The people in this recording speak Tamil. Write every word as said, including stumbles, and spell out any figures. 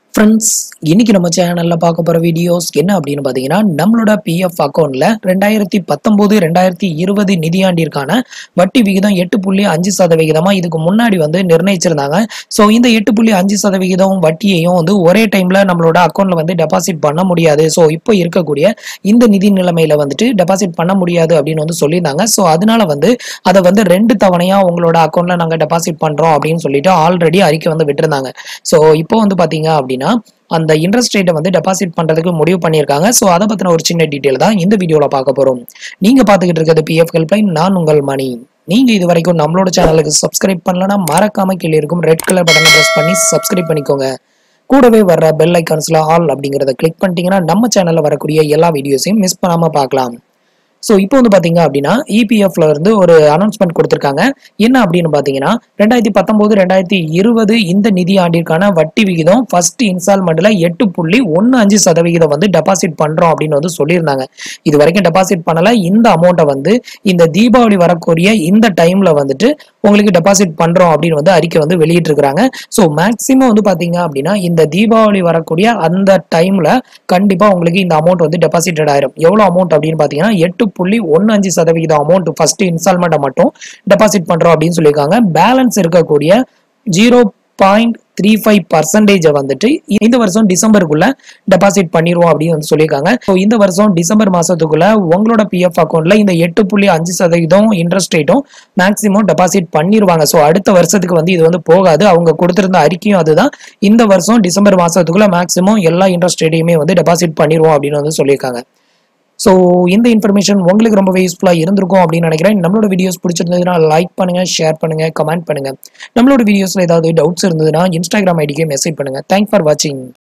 ஃப்ரெண்ட்ஸ், இன்னைக்கு நம்ம சேனல்ல பார்க்க போற வீடியோஸ் என்ன அப்படின்னு பார்த்தீங்கன்னா, நம்மளோட பிஎஃப் அக்கவுண்ட்ல ரெண்டாயிரத்தி பத்தொன்பது ரெண்டாயிரத்தி இருபது நிதியாண்டிற்கான வட்டி விகிதம் எட்டு புள்ளி அஞ்சு சதவிகிதமா இதுக்கு முன்னாடி வந்து நிர்ணயிச்சிருந்தாங்க. ஸோ இந்த எட்டு புள்ளி அஞ்சு சதவிகிதம் வட்டியையும் வந்து ஒரே டைம்ல நம்மளோட அக்கவுண்ட்ல வந்து டெபாசிட் பண்ண முடியாது. ஸோ இப்போ இருக்கக்கூடிய இந்த நிதி நிலைமையில வந்துட்டு டெபாசிட் பண்ண முடியாது அப்படின்னு வந்து சொல்லியிருந்தாங்க. ஸோ அதனால வந்து அதை வந்து ரெண்டு தவணையா உங்களோட அக்கவுண்ட்ல நாங்கள் டெபாசிட் பண்றோம் அப்படின்னு சொல்லிட்டு ஆல்ரெடி அறிக்கை வந்து விட்டுருந்தாங்க. ஸோ இப்போ வந்து பாத்தீங்க அப்படின்னா அந்த இன்ட்ரெஸ்ட் ரேட்டை வந்து டெபாசிட் பண்றதுக்கு முடிவு பண்ணியிருக்காங்க. ஸோ அதை பத்தின ஒரு சின்ன டீட்டெயில் தான் இந்த வீடியோல பார்க்க போறோம். நீங்க பாத்துக்கிட்டு இருக்கிறது பிஎஃப் ஹெல்ப்லைன். நான் உங்கள் மணி. நீங்க இது வரைக்கும் நம்மளோட சேனலுக்கு சப்ஸ்கிரைப் பண்ணலன்னா மறக்காம கீழே இருக்கும் ரெட் கலர் பட்டனை பிரஸ் பண்ணி சப்ஸ்கிரைப் பண்ணிக்கோங்க. கூடவே வர்ற பெல் ஐக்கான்ஸ்ல ஆல் அப்படிங்கறத கிளிக் பண்ணிட்டீங்கன்னா நம்ம சேனல்ல வரக்கூடிய எல்லா வீடியோஸையும் மிஸ் பண்ணாம பார்க்கலாம். ஸோ இப்போ வந்து பார்த்தீங்க அப்படின்னா இபிஎஃப்ல இருந்து ஒரு அனௌன்ஸ்மெண்ட் கொடுத்துருக்காங்க. என்ன அப்படின்னு பார்த்தீங்கன்னா, ரெண்டாயிரத்தி பத்தொன்பது ரெண்டாயிரத்தி இருபது இந்த நிதி ஆண்டிற்கான வட்டி விகிதம் ஃபர்ஸ்ட் இன்ஸ்டால்மெண்ட்ல எட்டு புள்ளி ஒன்று அஞ்சு சதவிகிதம் வந்து டெபாசிட் பண்றோம் அப்படின்னு வந்து சொல்லியிருந்தாங்க. இது வரைக்கும் டெபாசிட் பண்ணல. இந்த அமௌண்ட்டை வந்து இந்த தீபாவளி வரக்கூடிய இந்த டைம்ல வந்துட்டு உங்களுக்கு டெபாசிட் பண்றோம் அப்படின்னு வந்து அறிக்கை வந்து வெளியிட்டு இருக்காங்க. ஸோ மேக்சிமம் வந்து பாத்தீங்க அப்படின்னா இந்த தீபாவளி வரக்கூடிய அந்த டைம்ல கண்டிப்பா உங்களுக்கு இந்த அமௌண்ட் வந்து டெபாசிட்டட் ஆயிரும். எவ்வளவு அமௌண்ட் அப்படின்னு பாத்தீங்கன்னா எட்டு புள்ளி ஒன்று அஞ்சு சதவிகிதம் அமௌண்ட் ஃபர்ஸ்ட் இன்ஸ்டால்மெண்ட்டை மட்டும் டெபாசிட் பண்றோம் அப்படின்னு சொல்லியிருக்காங்க. பேலன்ஸ் இருக்கக்கூடிய ஜீரோ பாயிண்ட் த்ரீ ஃபைவ் பர்சன்டேஜை வந்துட்டு இந்த வருஷம் டிசம்பருக்குள்ள டெபாசிட் பண்ணிடுவோம் அப்படின்னு வந்து சொல்லியிருக்காங்க. ஸோ இந்த வருஷம் டிசம்பர் மாசத்துக்குள்ள உங்களோட பிஎஃப் அக்கௌண்ட்ல இந்த எட்டு புள்ளி அஞ்சு சதவீதம் இன்ட்ரெஸ்ட் ரேட்டும் மேக்சிமம் டெபாசிட் பண்ணிடுவாங்க. ஸோ அடுத்த வருஷத்துக்கு வந்து இது வந்து போகாது. அவங்க கொடுத்திருந்த அறிக்கையும் அதுதான். இந்த வருஷம் டிசம்பர் மாசத்துக்குள்ள மேக்சிமம் எல்லா இன்ட்ரெஸ்ட் ரேட்டையுமே வந்து டெபாசிட் பண்ணிடுவோம் அப்படின்னு வந்து சொல்லியிருக்காங்க. ஸோ இந்த இன்ஃபர்மேஷன் உங்களுக்கு ரொம்பவே யூஸ்ஃபுல்லாக இருந்திருக்கும் அப்படின்னு நினைக்கிறேன். நம்மளோட வீடியோஸ் பிடிச்சிருந்ததுன்னா லைக் பண்ணுங்க, ஷேர் பண்ணுங்க, கமெண்ட் பண்ணுங்க. நம்மளோட வீடியோஸ்ல ஏதாவது டவுட்ஸ் இருந்ததுன்னா இன்ஸ்டாகிராம் ஐடிக்கே மெசேஜ் பண்ணுங்க. தேங்க்ஸ் ஃபார் வாட்சிங்.